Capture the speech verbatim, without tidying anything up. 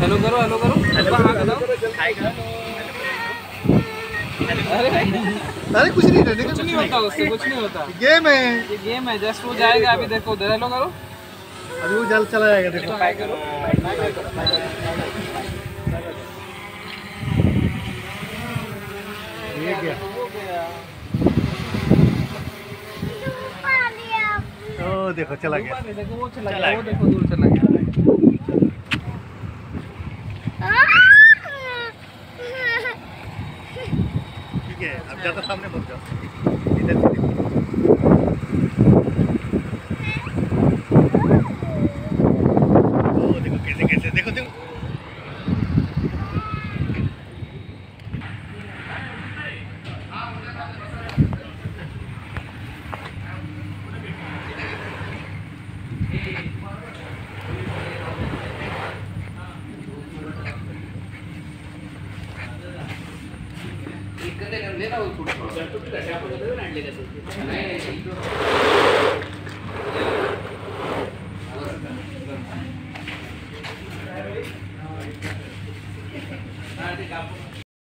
Hello करो, hello करो, hello हाँ करो। अरे अरे कुछ नहीं है, कुछ नहीं होता उससे, कुछ नहीं होता। गेम है, ये गेम है, जस्ट वो जाएगा अभी। देखो उधर हेलो करो, अभी वो जल्द चला जाएगा। देखो बाय करो। ये क्या? ओ देखो चला गया। देखो वो चला गया, वो देखो दूर चला गया। ठीक है, अब ज्यादा सामने मत जाओ, इधर से देखो। ओ देखो कैसे कैसे, देखो देखो। लेना वो थोड़ा नहीं